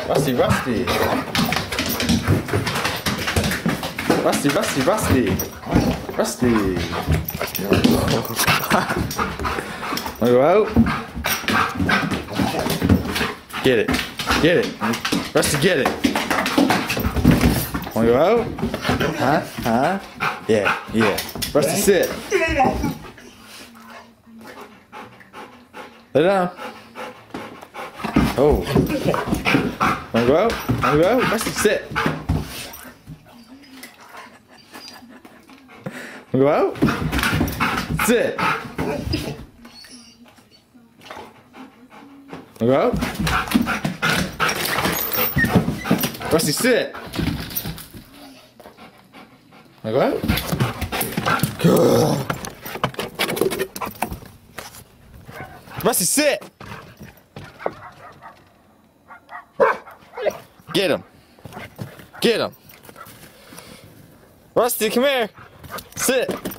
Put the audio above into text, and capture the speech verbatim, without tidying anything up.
Rusty, Rusty. Rusty, Rusty, Rusty. Rusty. Wanna go out? Get it. Get it. Rusty, get it. Wanna go out? Huh? Huh? Yeah, yeah. Rusty, sit. Lay down. Oh. Wanna go out? Wanna go out? Rusty, sit. Wanna go out? Sit. Wanna go out? Rusty, sit. Wanna go out? Good. Rusty, sit. Get him. Get him. Rusty, come here. Sit.